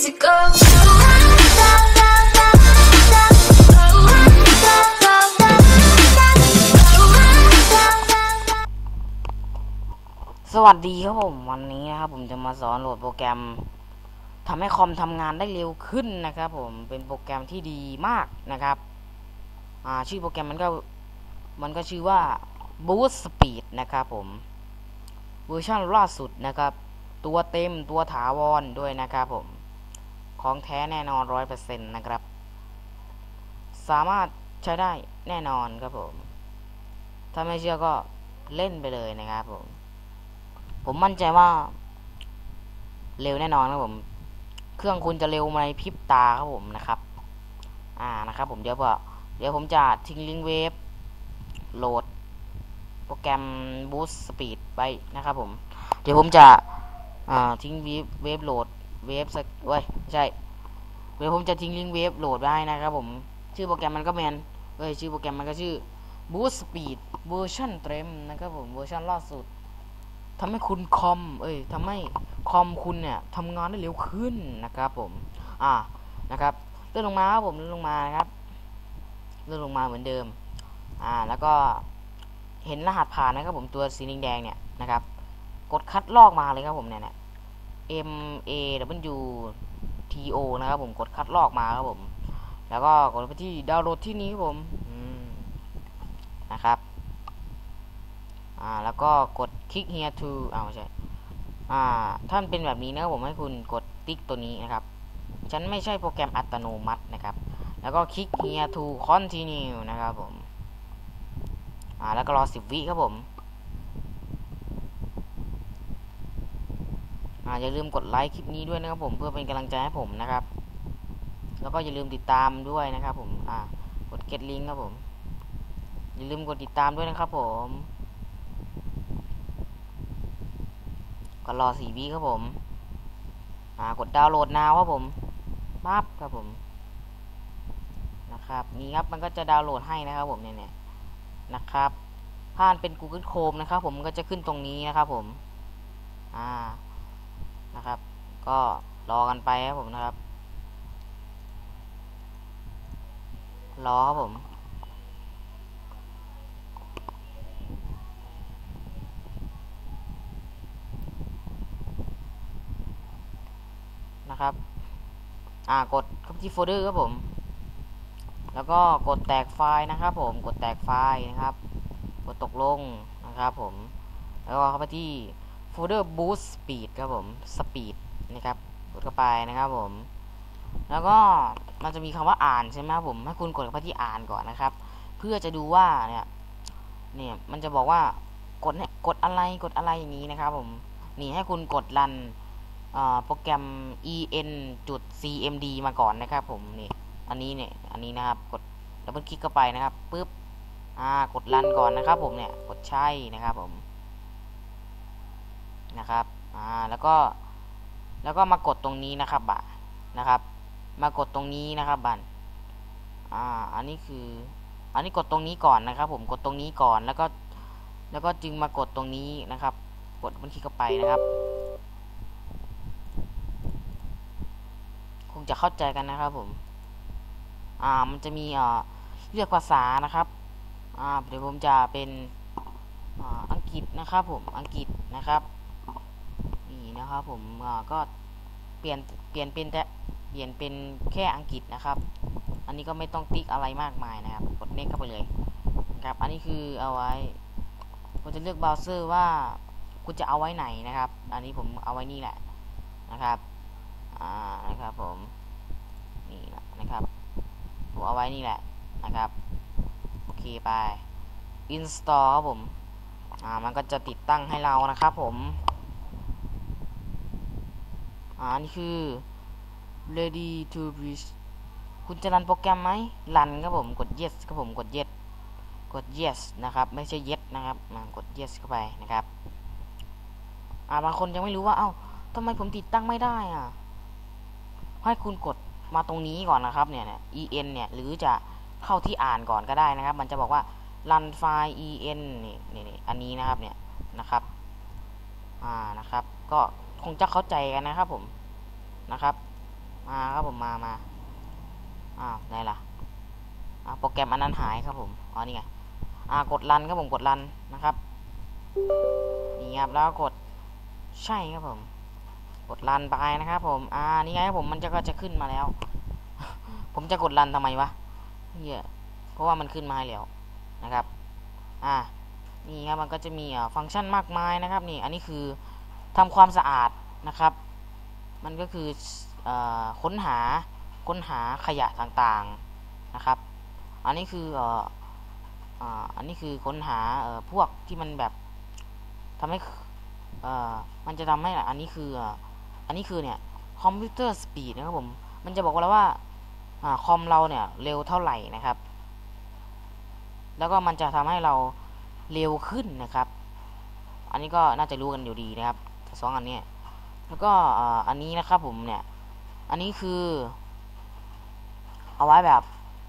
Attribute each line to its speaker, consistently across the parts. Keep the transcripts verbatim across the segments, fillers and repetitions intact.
Speaker 1: easy go.
Speaker 2: สวัสดีครับผมวันนี้นะครับผมจะมาสอนโหลดโปรแกรมทำให้คอมทำงานได้เร็วขึ้นนะครับผมเป็นโปรแกรมที่ดีมากนะครับอ่าชื่อโปรแกรมมันก็มันก็ชื่อว่า Boost Speed นะครับผมเวอร์ชันล่าสุดนะครับตัวเต็มตัวถาวรด้วยนะครับผมของแท้แน่นอน ร้อยเปอร์เซ็นต์ นะครับสามารถใช้ได้แน่นอนครับผมถ้าไม่เชื่อก็เล่นไปเลยนะครับผมผมมั่นใจว่าเร็วแน่นอนครับผมเครื่องคุณจะเร็วในพริบตาครับผมนะครับอ่านะครับผมเดี๋ยวพอเดี๋ยวผมจะทิ้งลิงก์เวฟโหลดโปรแกรม Boost Speed ไปนะครับผมเดี๋ยวผมจะอ่าทิ้งเวฟเวฟโหลดเวฟสักเว้ยไม่ใช่เดี๋ยวผมจะทิ้งลิงก์เวฟโหลดไว้นะครับผมชื่อโปรแกรมมันก็แมนเอ้ยชื่อโปรแกรมมันก็ชื่อ Boost Speed เวอร์ชันเต็มนะครับผมเวอร์ชันล่าสุดทำให้คุณคอมเอ้ยทำให้คอมคุณเนี่ยทำงานได้เร็วขึ้นนะครับผมอ่านะครับเลื่อนลงมาครับผมเลื่อนลงมานะครับเลื่อนลงมาเหมือนเดิมอ่าแล้วก็เห็นรหัสผ่านนะครับผมตัวสีแดงเนี่ยนะครับกดคัดลอกมาเลยครับผมเนี่ย M A W T O นะครับผมกดคัดลอกมาครับผมแล้วก็กดไปที่ดาวน์โหลดที่นี้ครับผมนะครับอ่าแล้วก็กด click here to อ้าวไม่ใช่อ่าถ้ามันเป็นแบบนี้นะครับผมให้คุณกดติ๊กตัวนี้นะครับฉันไม่ใช่โปรแกรมอัตโนมัตินะครับแล้วก็ click here to continue นะครับผมอ่าแล้วก็รอสิบวิครับผมอ่าอย่าลืมกดไลค์คลิปนี้ด้วยนะครับผมเพื่อเป็นกำลังใจให้ผมนะครับแล้วก็อย่าลืมติดตามด้วยนะครับผมอ่ากด get link ครับผมอย่าลืมกดติดตามด้วยนะครับผมก็รอสี่วิครับผมอ่ากดดาวน์โหลดนาวครับผมปั๊บครับผมนะครับนี่ครับมันก็จะดาวน์โหลดให้นะครับผมเนี่ยเนี่ยนะครับถ้าเป็น Google Chrome นะครับผมก็จะขึ้นตรงนี้นะครับผมอ่านะครับก็รอกันไปครับผมนะครับรอครับผมนะครับอ่ากดเข้าที่โฟลเดอร์ครับผมแล้วก็กดแตกไฟล์นะครับผมกดแตกไฟล์นะครับกดตกลงนะครับผมแล้วก็เข้าไปที่โฟลเดอร์ Boost Speed ครับผม Speed นะครับกดเข้าไปนะครับผมแล้วก็มันจะมีคำว่าอ่านใช่ไหมครับผมให้คุณกดเข้าไปที่อ่านก่อนนะครับเพื่อจะดูว่าเนี่ยเนี่ยมันจะบอกว่ากดกดอะไรกดอะไรอย่างนี้นะครับผมนี่ให้คุณกดรันโปรแกรม en.cmd มาก่อนนะครับผมนี่อันนี้เนี่ยอันนี้นะครับกดดับเบิลคลิกเข้าไปนะครับปึ๊บอ่ากดรันก่อนนะครับผมเนี่ยกดใช่นะครับผมนะครับอ่าแล้วก็แล้วก็มากดตรงนี้นะครับบ่านะครับมากดตรงนี้นะครับบันอ่าอันนี้คืออันนี้กดตรงนี้ก่อนนะครับผมกดตรงนี้ก่อนแล้วก็แล้วก็จึงมากดตรงนี้นะครับกดดับเบิลคลิกเข้าไปนะครับคงจะเข้าใจกันนะครับผมอ่ามันจะมีอ่าเลือกภาษานะครับอ่าเดี๋ยวผมจะเป็นอ่าอังกฤษนะครับผมอังกฤษนะครับนี่นะครับผมอ่าก็เปลี่ยนเปลี่ยนเป็นแต่เปลี่ยนเป็นแค่อังกฤษนะครับอันนี้ก็ไม่ต้องติ๊กอะไรมากมายนะครับกดเน็กเข้าไปเลยนะครับอันนี้คือเอาไว้คุณจะเลือกเบราว์เซอร์ว่าคุณจะเอาไว้ไหนนะครับอันนี้ผมเอาไว้นี่แหละนะครับอ่านะครับผมนี่แหละนะครับผมเอาไว้นี่แหละนะครับโอเคไป install ครับผมอ่ามันก็จะติดตั้งให้เรานะครับผมอ่านี่คือ ready to be คุณจะรันโปรแกรมไหมรันครับผมกด yes ครับผมกด yes กด yes นะครับไม่ใช่ yes นะครับกด yes เข้าไปนะครับอ่าบางคนยังไม่รู้ว่าเอ้าทำไมผมติดตั้งไม่ได้อ่ะให้คุณกดมาตรงนี้ก่อนนะครับเนี่ย en เนี่ยหรือจะเข้าที่อ่านก่อนก็ได้นะครับมันจะบอกว่า run file en นี่นี่อันนี้นะครับเนี่ยนะครับอ่านะครับก็คงจะเข้าใจกันนะครับผมนะครับมาครับผมมามาอ้าวไหนล่ะอ่าโปรแกรมอันนั้นหายครับผมอ๋อนี่ไงอ่ากดรันครับผมกดรันนะครับนี่ครับแล้วกดใช่ครับผมกดรันไปนะครับผมอ่านี่ไงครับผมมันจะก็จะขึ้นมาแล้วผมจะกดรันทำไมวะเหี้ยเพราะว่ามันขึ้นมาให้แล้วนะครับอ่านี่ครับมันก็จะมีฟังก์ชันมากมายนะครับนี่อันนี้คือทำความสะอาดนะครับมันก็คืออค้นหาค้นหาขยะต่างๆนะครับอันนี้คือเอ่ออันนี้คือค้นหาพวกที่มันแบบทำให้มันจะทำให้อันนี้คืออันนี้คือเนี่ยคอมพิวเตอร์สปีดนะครับผมมันจะบอกว่าแล้วว่าคอมเราเนี่ยเร็วเท่าไหร่นะครับแล้วก็มันจะทำให้เราเร็วขึ้นนะครับอันนี้ก็น่าจะรู้กันอยู่ดีนะครับสองอันนี้แล้วก็อันนี้นะครับผมเนี่ยอันนี้คือเอาไว้แบบ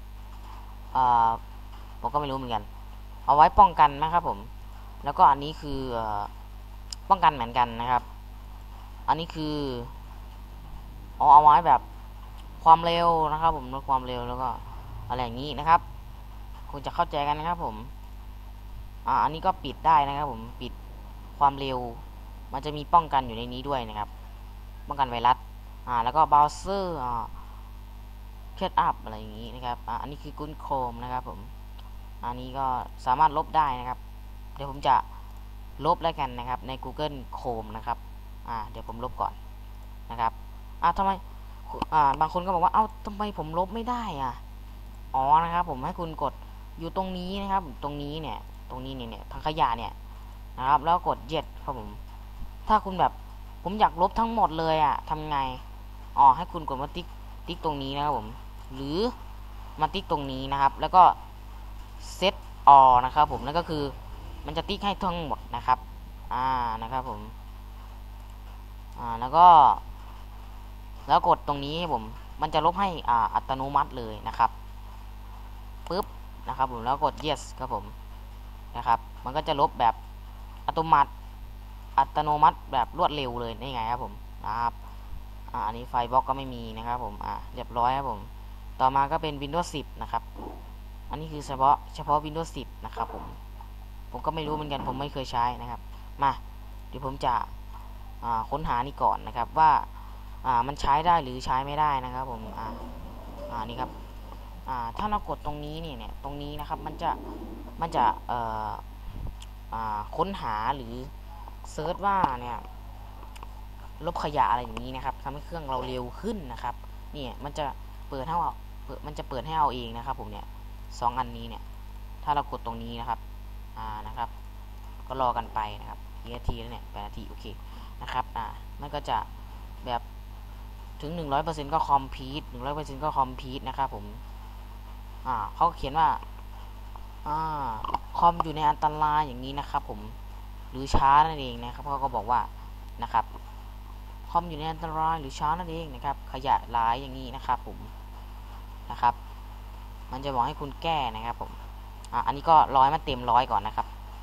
Speaker 2: ผมก็ไม่รู้เหมือนกันเอาไว้ป้องกันนะครับผมแล้วก็อันนี้คือป้องกันเหมือนกันนะครับอันนี้คือเอาเอาไว้แบบความเร็วนะครับผมลดความเร็วแล้วก็อะไรอย่างนี้นะครับคงจะเข้าใจกันนะครับผมอ่าอันนี้ก็ปิดได้นะครับผมปิดความเร็วมันจะมีป้องกันอยู่ในนี้ด้วยนะครับป้องกันไวรัสอ่าแล้วก็เบราว์เซอร์อ่าเคลื่อนอัพอะไรอย่างนี้นะครับอ่าอันนี้คือ Google Chrome นะครับผมอันนี้ก็สามารถลบได้นะครับเดี๋ยวผมจะลบแล้วกันนะครับใน Google Chrome นะครับอ่าเดี๋ยวผมลบก่อนนะครับอ่าทำไมอ่าบางคนก็บอกว่าเอ้าทำไมผมลบไม่ได้อ่ะอ๋อนะครับผมให้คุณกดอยู่ตรงนี้นะครับตรงนี้เนี่ยตรงนี้เนี่ยทางขยะเนี่ยนะครับแล้วกด yes ครับผมถ้าคุณแบบผมอยากลบทั้งหมดเลยอ่ะทำไงอ๋อให้คุณกดมาติ๊กติ๊กตรงนี้นะครับผมหรือมาติ๊กตรงนี้นะครับแล้วก็เซตออนะครับผมนั่นก็คือมันจะติ๊กให้ทั้งหมดนะครับอ่านะครับผมอ่าแล้วก็แล้วกดตรงนี้ผมมันจะลบให้อ่าอัตโนมัติเลยนะครับปึ๊บนะครับผมแล้วกด yes ครับผมนะครับมันก็จะลบแบบอัตโนมัติอัตโนมัติแบบรวดเร็วเลยนี่ไงครับผมนะครับอ่าอันนี้ไฟบล็อกก็ไม่มีนะครับผมอ่าเรียบร้อยครับผมต่อมาก็เป็น Windows สิบนะครับอันนี้คือเฉพาะเฉพาะ Windows สิบนะครับผมผมก็ไม่รู้เหมือนกันผมไม่เคยใช้นะครับมาเดี๋ยวผมจะค้นหานี่ก่อนนะครับว่ามันใช้ได้หรือใช้ไม่ได้นะครับผมอ่าอ่านี่ครับอ่าถ้าเรากดตรงนี้เนี่ยตรงนี้นะครับมันจะมันจะเอ่ออ่าค้นหาหรือเซิร์ชว่าเนี่ยลบขยะอะไรอย่างนี้นะครับทำให้เครื่องเราเร็วขึ้นนะครับเนี่ยมันจะเปิดให้เรามันจะเปิดให้เอาเองนะครับผมเนี่ยสองอันนี้เนี่ยถ้าเรากดตรงนี้นะครับอ่านะครับก็รอกันไปนะครับกี่นาทีแล้วเนี่ยแปดนาทีโอเคนะครับอ่ามันก็จะแบบถึง หนึ่งร้อยเปอร์เซ็นต์ ก็คอมพีท หนึ่งร้อยเปอร์เซ็นต์ ก็คอมพีทนะครับผมอ่าเขาเขียนว่าอ่าคอมอยู่ในอันตรายอย่างนี้นะครับผมหรือช้านั่นเองนะครับเขาก็บอกว่านะครับคอมอยู่ในอันตรายหรือช้านั่นเองนะครับขยะหลายอย่างนี้นะครับผมนะครับมันจะบอกให้คุณแก้นะครับผมอ่ะอันนี้ก็ร้อยมันเต็มร้อยก่อนนะครับ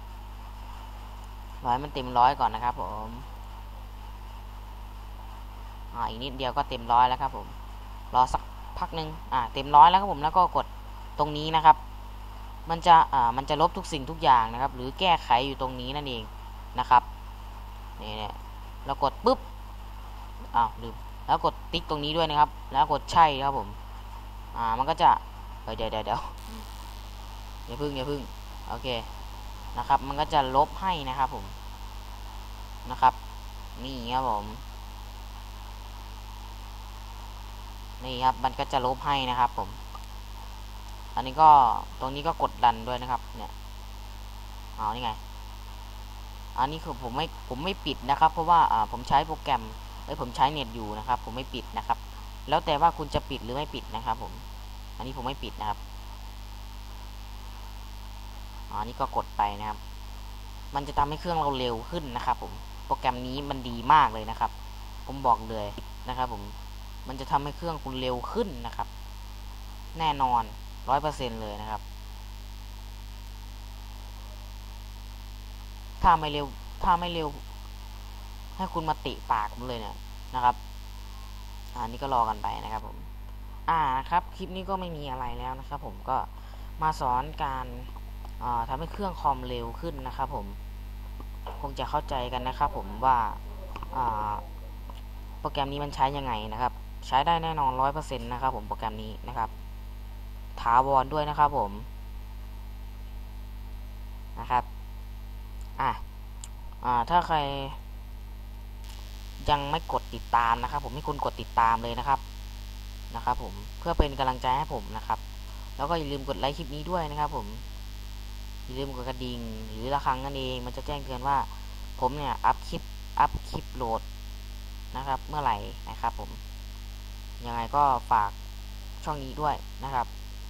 Speaker 2: ร้อยมันเต็มร้อยก่อนนะครับผมอ่าอีกนิดเดียวก็เต็มร้อยแล้วครับผมรอสักพักหนึ่งอ่าเต็มร้อยแล้วครับผมแล้วก็กดตรงนี้นะครับมันจะอ่ามันจะลบทุกสิ่งทุกอย่างนะครับหรือแก้ไขอยู่ตรงนี้นั่นเองนะครับนี่เนี่ยเรากดปุ๊บอ้าวลืมแล้วกดติ๊กตรงนี้ด้วยนะครับแล้วกดใช่ครับผมอ่ามันก็จะเดี๋ยวเดี๋ยวเดี๋ยวอย่าพึ่งอย่าพึ่งโอเคนะครับมันก็จะลบให้นะครับผมนะครับนี่ครับผมนี่ครับมันก็จะลบให้นะครับผมอันนี้ก็ตรงนี้ก็กดดันด้วยนะครับเนี่ยเอานี่ไงอันนี้คือผมไม่ผมไม่ปิดนะครับเพราะว่าอ่าผมใช้โปรแกรมเอ้ยผมใช้เน็ตอยู่นะครับผมไม่ปิดนะครับแล้วแต่ว่าคุณจะปิดหรือไม่ปิดนะครับผมอันนี้ผมไม่ปิดนะครับอันนี้ก็กดไปนะครับมันจะทำให้เครื่องเราเร็วขึ้นนะครับผมโปรแกรมนี้มันดีมากเลยนะครับผมบอกเลยนะครับผมมันจะทำให้เครื่องคุณเร็วขึ้นนะครับแน่นอน ร้อยเปอร์เซ็นต์ เลยนะครับถ้าไม่เร็วถ้าไม่เร็วให้คุณมาติปากผมเลยเนี่ยนะครับอันนี้ก็รอกันไปนะครับผมอ่านะครับคลิปนี้ก็ไม่มีอะไรแล้วนะครับผมก็มาสอนการทำให้เครื่องคอมเร็วขึ้นนะครับผมคงจะเข้าใจกันนะครับผมว่าโปรแกรมนี้มันใช้ยังไงนะครับใช้ได้แน่นอน ร้อยเปอร์เซ็นต์ นะครับผมโปรแกรมนี้นะครับถาวรด้วยนะครับผมนะครับอ่ะอ่าถ้าใครยังไม่กดติดตามนะครับผมให้คุณกดติดตามเลยนะครับนะครับผมเพื่อเป็นกำลังใจให้ผมนะครับแล้วก็อย่าลืมกดไลค์คลิปนี้ด้วยนะครับผมอย่าลืมกดกระดิ่งหรือระฆังนั่นเองมันจะแจ้งเตือนว่าผมเนี่ยอัพคลิปอัพคลิปโหลดนะครับเมื่อไหร่นะครับผมยังไงก็ฝากช่องนี้ด้วยนะครับ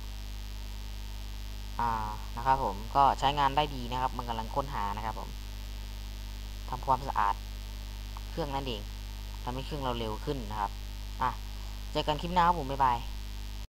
Speaker 2: อ่านะครับผมก็ใช้งานได้ดีนะครับมันกำลังค้นหานะครับผมทำความสะอาดเครื่องนั่นเองทำให้เครื่องเราเร็วขึ้นนะครับอ่ะเจอกันคลิปหน้าครับผมบ๊ายบาย